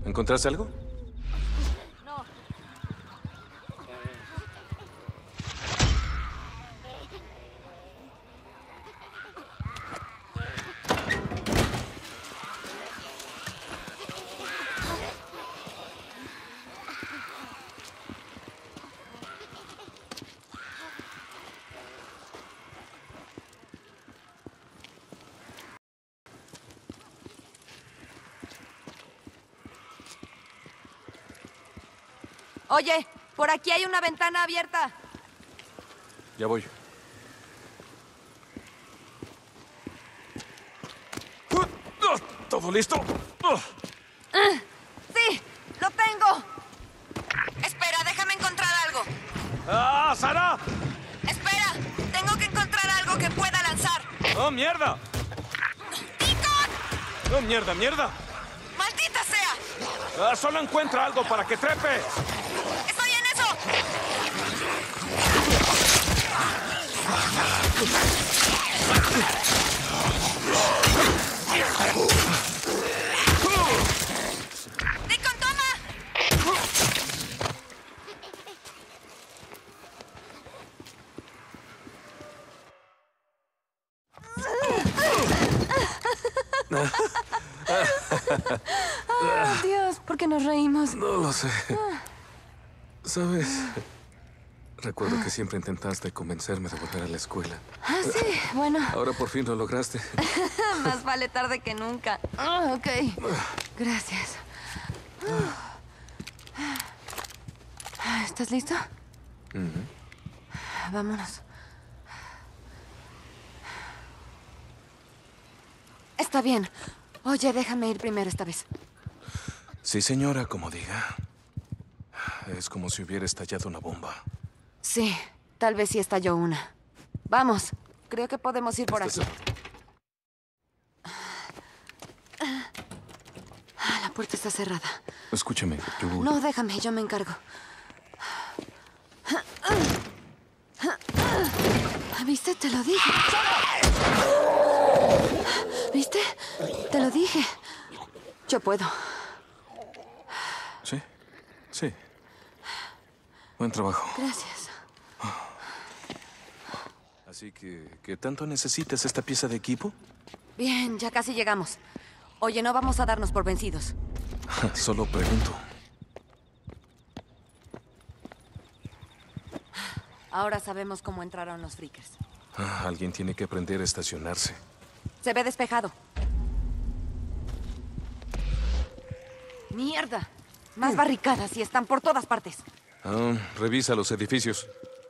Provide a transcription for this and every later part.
¿Encontraste algo? No. Oye, por aquí hay una ventana abierta. Ya voy. ¿Todo listo? Sí, lo tengo. Espera, déjame encontrar algo. ¡Ah, Sara! Espera, tengo que encontrar algo que pueda lanzar. ¡Oh, mierda! ¡Deacon! ¡Oh, mierda, mierda! ¡Maldita sea! Solo encuentra algo para que trepe. ¡Estoy en eso! ¡Deacon, toma! Oh, Dios, ¿por qué nos reímos? No lo sé. ¿Sabes? Recuerdo que siempre intentaste convencerme de volver a la escuela. Ah, sí, bueno. Ahora por fin lo lograste. Más vale tarde que nunca. Ok. Gracias. ¿Estás listo? Vámonos. Está bien. Oye, déjame ir primero esta vez. Sí, señora, como diga. Es como si hubiera estallado una bomba. Sí, tal vez sí estalló una. Vamos, creo que podemos ir por aquí. La puerta está cerrada. Escúchame, yo... No, déjame, yo me encargo. ¿Viste? Te lo dije. ¿Viste? Te lo dije. Yo puedo. Sí, sí. Buen trabajo. Gracias. Así que, ¿qué tanto necesitas esta pieza de equipo? Bien, ya casi llegamos. Oye, no vamos a darnos por vencidos. Solo pregunto. Ahora sabemos cómo entraron los freakers. Alguien tiene que aprender a estacionarse. Se ve despejado. ¡Mierda! Más barricadas y están por todas partes. Revisa los edificios.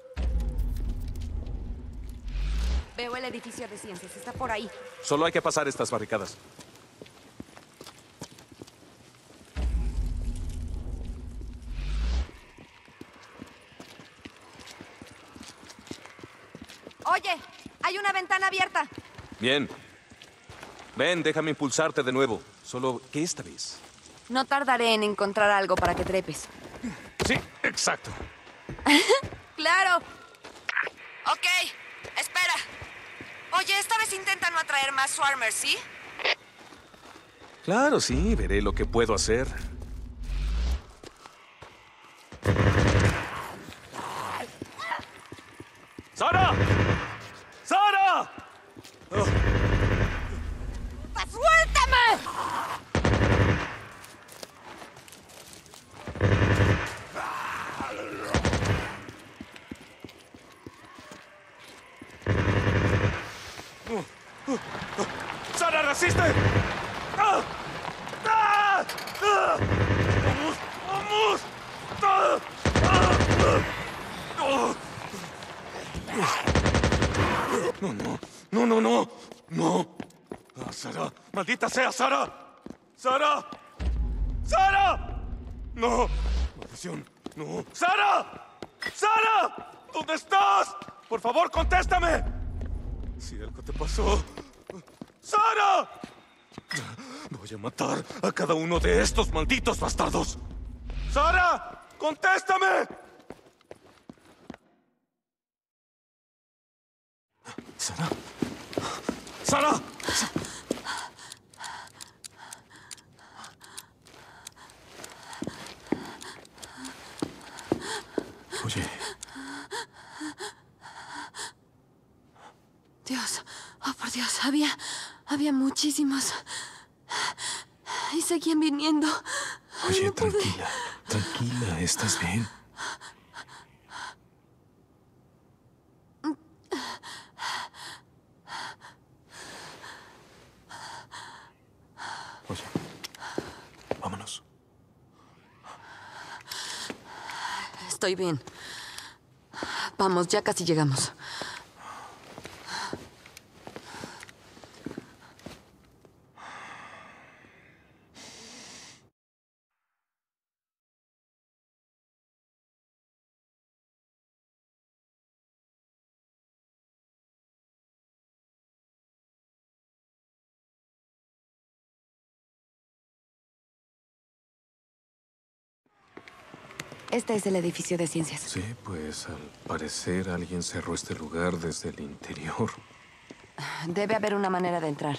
Veo el edificio de ciencias. Está por ahí. Solo hay que pasar estas barricadas. Oye, hay una ventana abierta. Bien. Ven, déjame impulsarte de nuevo. Solo que esta vez. No tardaré en encontrar algo para que trepes. Sí, exacto. ¡Claro! Ok, espera. Oye, esta vez intenta no atraer más swarmers, ¿sí? Claro, sí, veré lo que puedo hacer. ¡Sara! ¡Sara! Oh. ¡Suéltame! ¡Sara, resiste! ¡Ah! ¡Ah! ¡Ah! ¡Vamos! ¡Vamos! ¡Ah! ¡Ah! ¡Ah! No, no, no, no, no, no. Ah, Sara, maldita sea, Sara. Sara. Sara. No. Maldición. No. Sara. Sara. ¿Dónde estás? Por favor, contéstame. Si algo te pasó. ¡Sara! Voy a matar a cada uno de estos malditos bastardos. ¡Sara! ¡Contéstame! ¿Sara? ¿Sara? Oye. Dios, oh por Dios, había muchísimos. Y seguían viniendo. Oye, No pude. tranquila, ¿estás bien? Oye, vámonos. Estoy bien. Vamos, ya casi llegamos. Este es el edificio de ciencias. Sí, pues al parecer alguien cerró este lugar desde el interior. Debe haber una manera de entrar.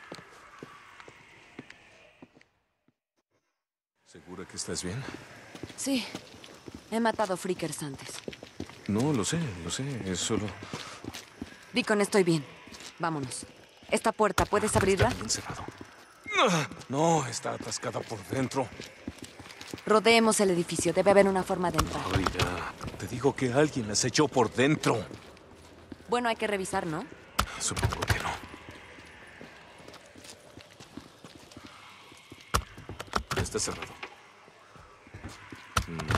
¿Segura que estás bien? Sí. He matado freakers antes. No, lo sé, es solo... Deacon, estoy bien. Vámonos. Esta puerta, ¿puedes abrirla? Está bien cerrado. No, está atascada por dentro. Rodeemos el edificio. Debe haber una forma de entrar. Ay, ya. Te digo que alguien las echó por dentro. Bueno, hay que revisar, ¿no? Supongo que no. Está cerrado. No.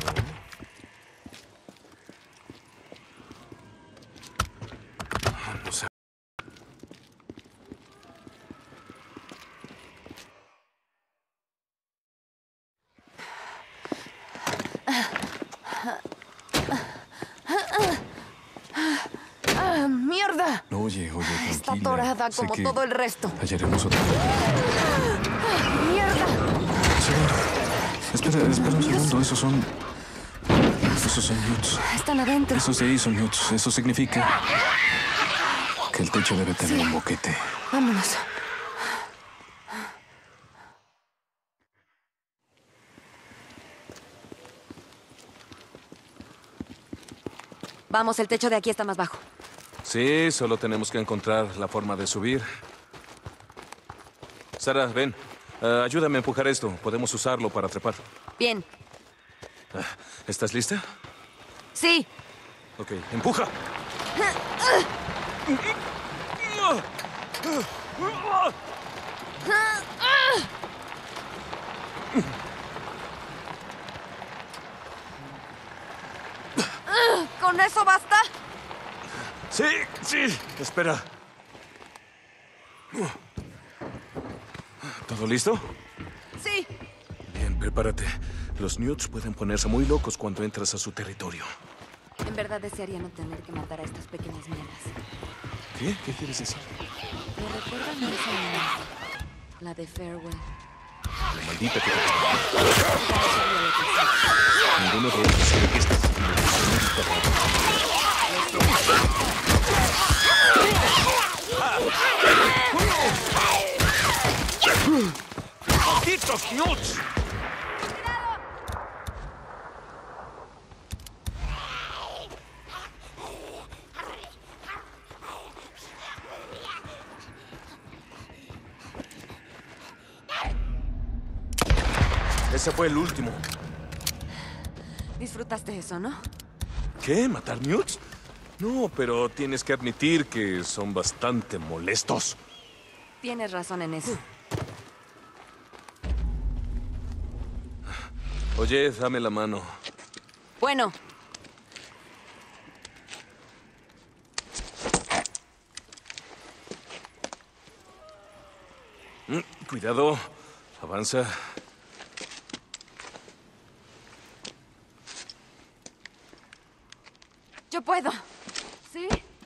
No sé. ¡Mierda! Oye, tranquila. Está atorada Sé como que todo el resto. hallaremos otra. ¡Mierda! Espera un segundo. Esos son newts. Están adentro. Esos de ahí son newts. Eso significa que el techo debe tener un boquete. Vámonos. Vamos, el techo de aquí está más bajo. Sí, solo tenemos que encontrar la forma de subir. Sara, ven. Ayúdame a empujar esto. Podemos usarlo para trepar. Bien. ¿Estás lista? Sí. Ok, empuja. ¿Con eso basta? Sí. Espera. ¿Todo listo? Sí. Bien, prepárate. Los newts pueden ponerse muy locos cuando entras a su territorio. En verdad desearía no tener que matar a estas pequeñas mierdas. ¿Qué? ¿Qué quieres decir? ¿Me recuerdan a esa niña? La de Farewell. La maldita que te... Ninguno de ellos sabe que estás haciendo. ¡Malditos newts! Ese fue el último. Disfrutaste eso, ¿no? ¿Qué? ¿Matar newts? No, pero tienes que admitir que son bastante molestos. Tienes razón en eso. Oye, dame la mano. Bueno. Cuidado. Avanza. Yo puedo. ¿Sí?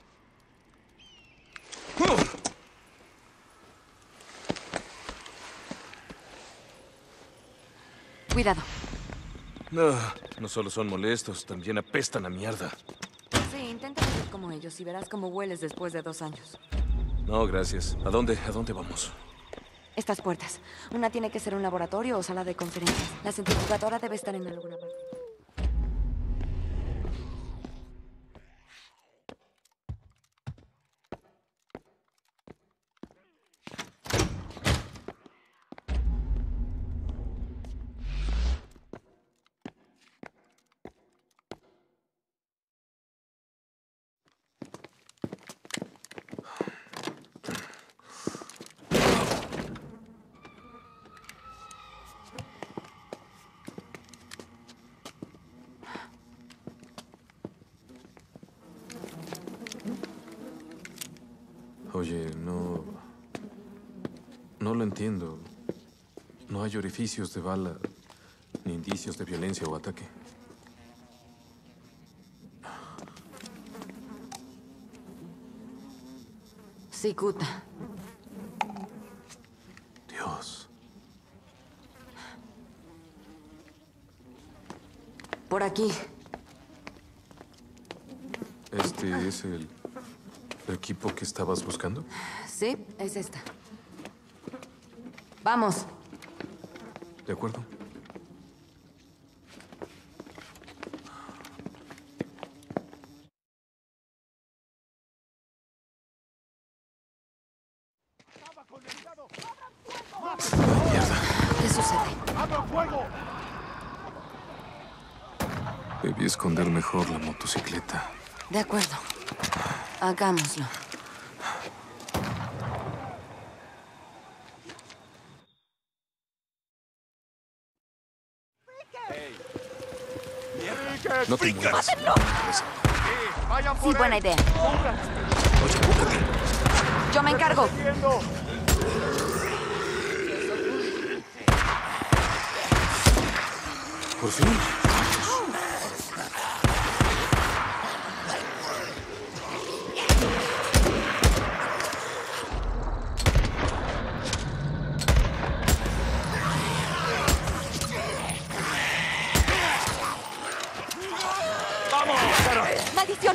Cuidado. No solo son molestos, también apestan a mierda. Sí, intenta ser como ellos y verás cómo hueles después de 2 años. No, gracias. ¿A dónde vamos? Estas puertas. Una tiene que ser un laboratorio o sala de conferencias. La centrifugadora debe estar en alguna parte. Oye, no... No lo entiendo. No hay orificios de bala, ni indicios de violencia o ataque. Cicuta. Dios. Por aquí. ¿Este es el equipo que estabas buscando? Sí, es esta. Vamos. De acuerdo. Mierda. ¿Qué sucede? ¡Abra fuego! Debí esconder mejor la motocicleta. De acuerdo. Hagámoslo. No te muevas. ¡Vayan por Sí, él! buena idea. Oye, apúrate. Yo me encargo. ¡Viendo! Por fin. ¡Maldición!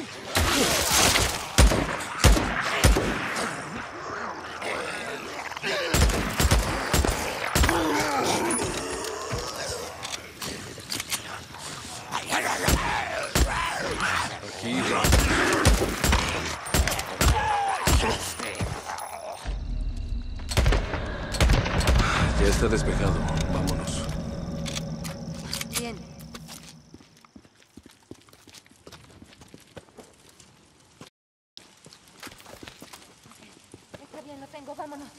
Aquí. Ya está despejado. Vámonos. Bien. Está bien, lo tengo. Vámonos.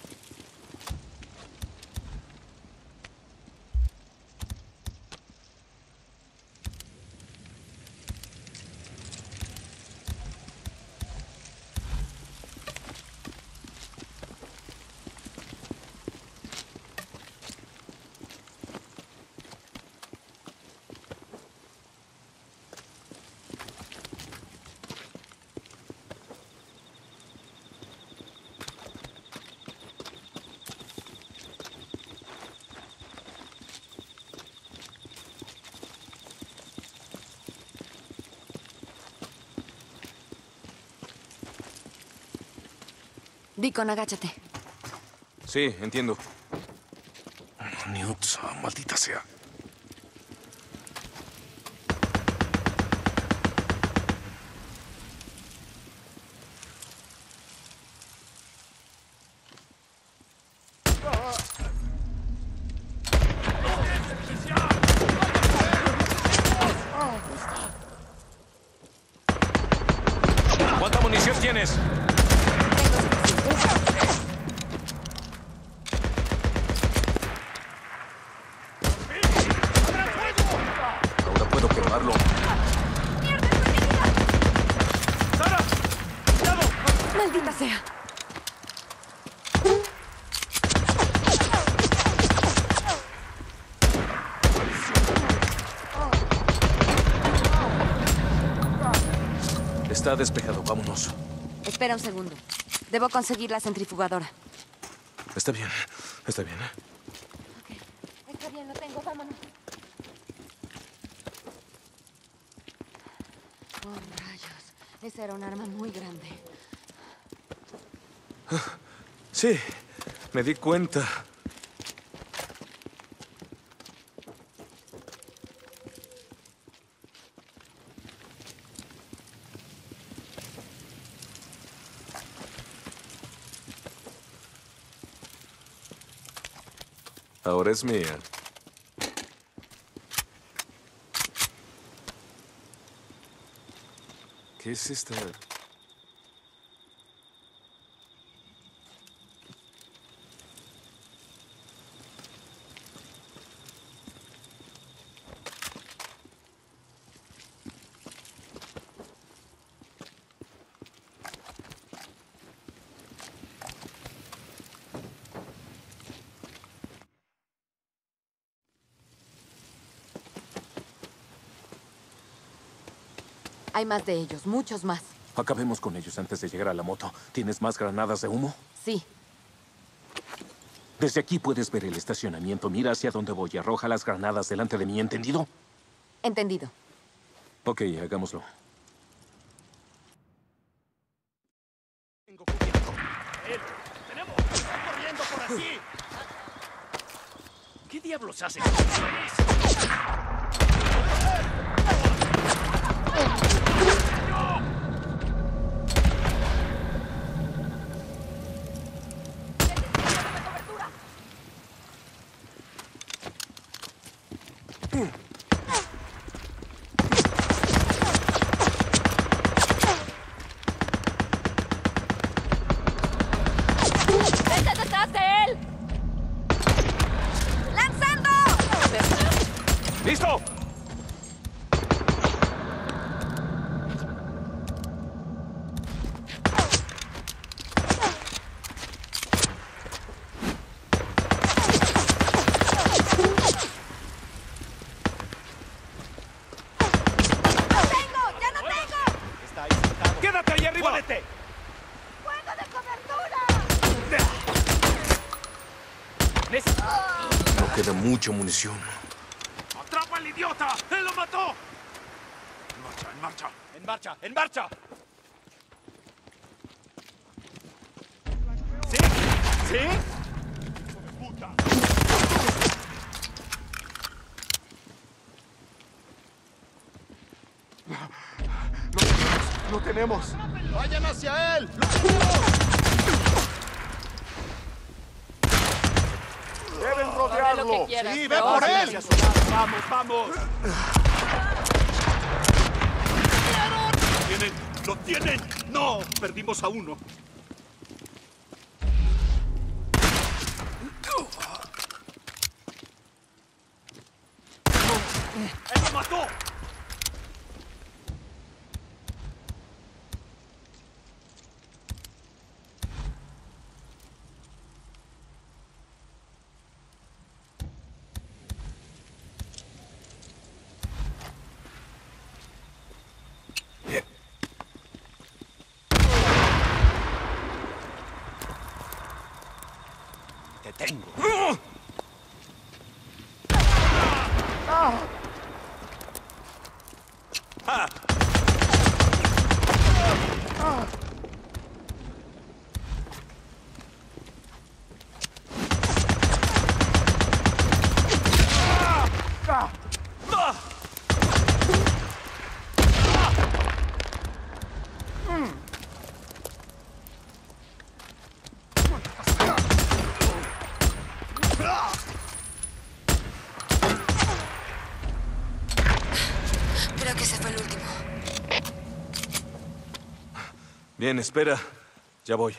Deacon, agáchate. Sí, entiendo. Newt, maldita sea. ¿Cuánta munición tienes? Ahora puedo quemarlo. ¡Maldita sea! Está despejado. Vámonos. Espera un segundo. Debo conseguir la centrifugadora. Está bien. Está bien. Está bien, lo tengo. Vámonos. Oh, rayos. Esa era un arma muy grande. Sí, me di cuenta. Ahora es mía. ¿Qué es esta? Hay más de ellos, muchos más. Acabemos con ellos antes de llegar a la moto. ¿Tienes más granadas de humo? Sí. Desde aquí puedes ver el estacionamiento. Mira hacia dónde voy y arroja las granadas delante de mí, ¿entendido? Entendido. Ok, hagámoslo. Tengo cubierto. ¡Él! ¡Tenemos! ¡Están corriendo por aquí! ¿Qué diablos hacen? ¡Vete detrás de él! ¡Lanzando! ¡Listo! ¡No tengo! ¡Ya no tengo! Está ahí sentado. ¡Quédate ahí arriba! ¡Muévete! ¡Fuego de cobertura! No queda mucha munición. ¡Atrapa al idiota! ¡Él lo mató! En marcha, en marcha. En marcha, en marcha. ¿Sí? ¿Sí? ¡Hijo de puta! ¡No tenemos! ¡Vayan hacia él! ¡Lo tenemos! ¡Deben rodearlo! ¡Sí, ve por él! ¡Vamos, vamos! ¡Lo tienen! ¡Lo tienen! ¡No! Perdimos a uno. ¡Él lo mató! ¡Te tengo! Creo que ese fue el último. Bien, espera. Ya voy.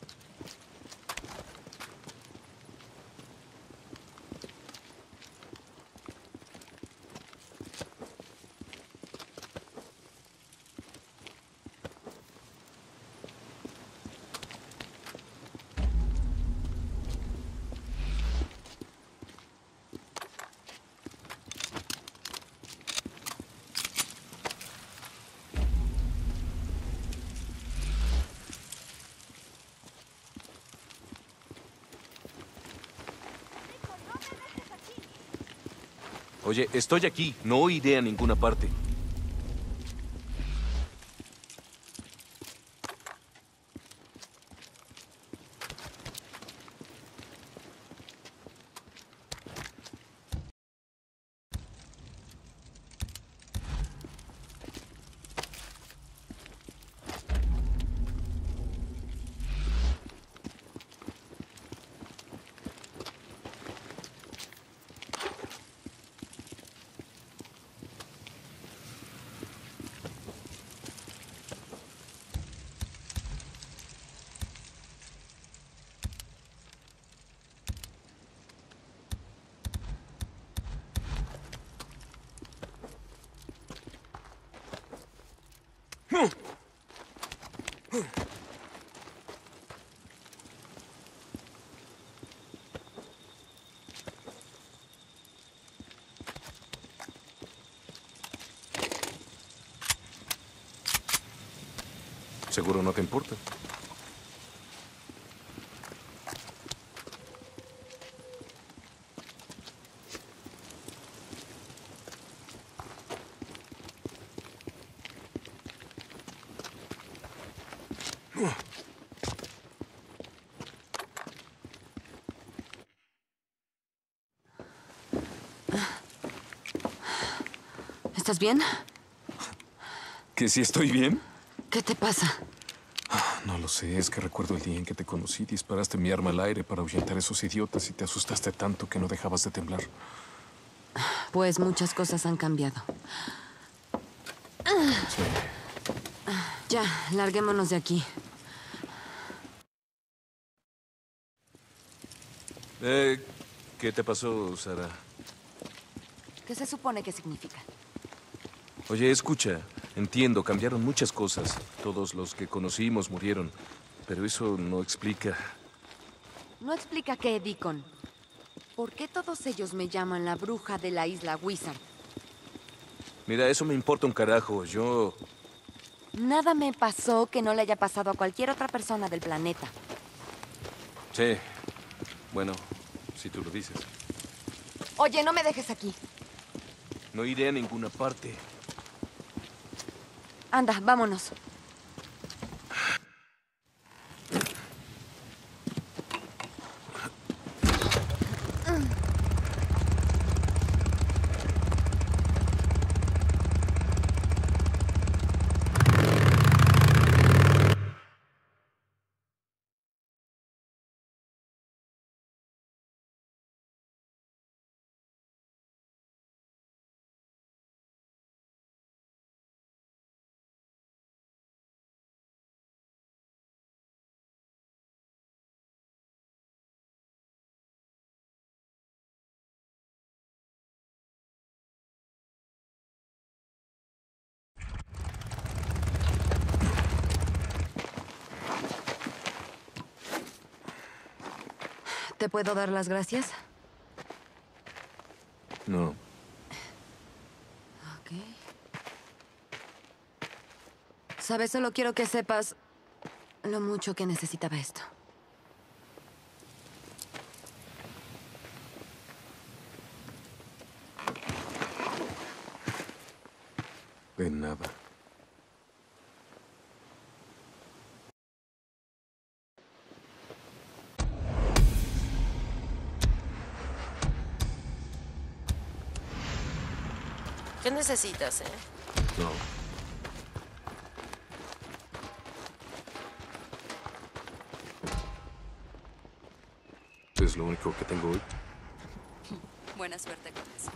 Oye, estoy aquí. No iré a ninguna parte. Seguro no te importa. ¿Estás bien? ¿Que si estoy bien? ¿Qué te pasa? No lo sé, es que recuerdo el día en que te conocí. Disparaste mi arma al aire para ahuyentar a esos idiotas y te asustaste tanto que no dejabas de temblar. Pues muchas cosas han cambiado. Sí. Ya, larguémonos de aquí. ¿Qué te pasó, Sara? ¿Qué se supone que significa? Oye, escucha. Entiendo, cambiaron muchas cosas. Todos los que conocimos murieron. Pero eso no explica... No explica qué, Deacon. ¿Por qué todos ellos me llaman la bruja de la isla Wizard? Mira, eso me importa un carajo. Nada me pasó que no le haya pasado a cualquier otra persona del planeta. Sí. Bueno, si tú lo dices. Oye, no me dejes aquí. No iré a ninguna parte. Anda, vámonos. ¿Te puedo dar las gracias? No. Ok. Sabes, solo quiero que sepas lo mucho que necesitaba esto. De nada. ¿Qué necesitas, No. Es lo único que tengo hoy. Buena suerte con eso.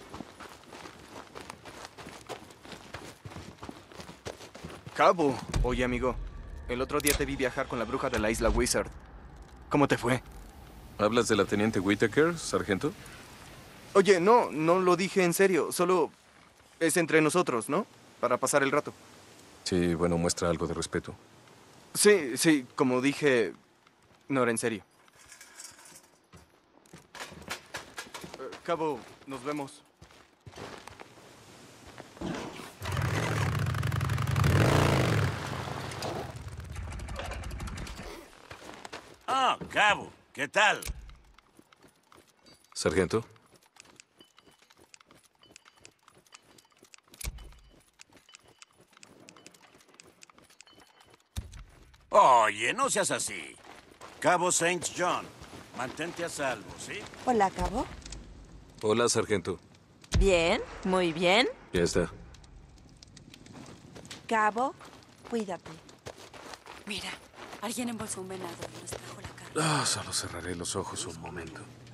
Cabo, oye amigo, el otro día te vi viajar con la bruja de la isla Wizard. ¿Cómo te fue? ¿Hablas de la teniente Whittaker, sargento? Oye, no lo dije en serio, solo es entre nosotros, ¿no? Para pasar el rato. Sí, bueno, muestra algo de respeto. Sí, como dije, no era en serio. Cabo, nos vemos. Ah, Cabo, ¿qué tal? Sargento. Oye, no seas así. Cabo Saint John, mantente a salvo, ¿sí? Hola, Cabo. Hola, sargento. Bien, muy bien. Ya está. Cabo, cuídate. Mira, alguien embolsó un venado y nos trajo la carne. Solo cerraré los ojos un momento.